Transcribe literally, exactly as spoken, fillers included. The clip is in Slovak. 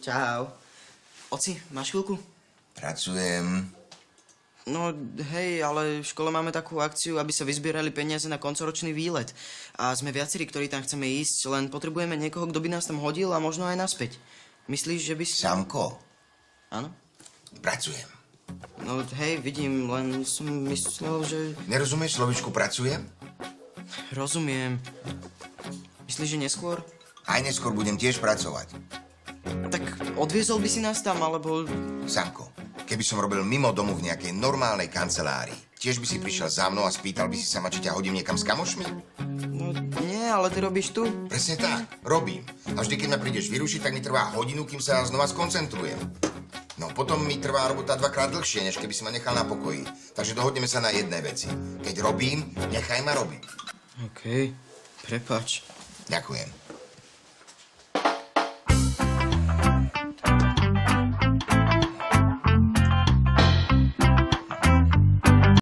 Čau. Oci, máš chvíľku? Pracujem. No, hej, ale v škole máme takú akciu, aby sa vyzbierali peniaze na koncoročný výlet. A sme viacerí, ktorí tam chceme ísť, len potrebujeme niekoho, kto by nás tam hodil a možno aj naspäť. Myslíš, že by si... Samko? Áno? Pracujem. No, hej, vidím, len som myslel, že... Nerozumieš slovičku pracujem? Rozumiem. Myslíš, že neskôr? Aj neskôr budem tiež pracovať. Tak odviezol by si nás tam, alebo... Samko, keby som robil mimo domu v nejakej normálnej kancelárii, tiež by si prišiel za mnou a spýtal by si sa ma, či ťa hodím niekam s kamošmi? No, nie, ale ty robíš tu. Presne tak, robím. A vždy, keď ma prídeš vyrušiť, tak mi trvá hodinu, kým sa znova skoncentrujem. No, potom mi trvá robota dvakrát dlhšie, než keby si ma nechal na pokoji. Takže dohodneme sa na jednej veci. Keď robím, nechaj ma robiť. OK, prepáč. Ďakujem.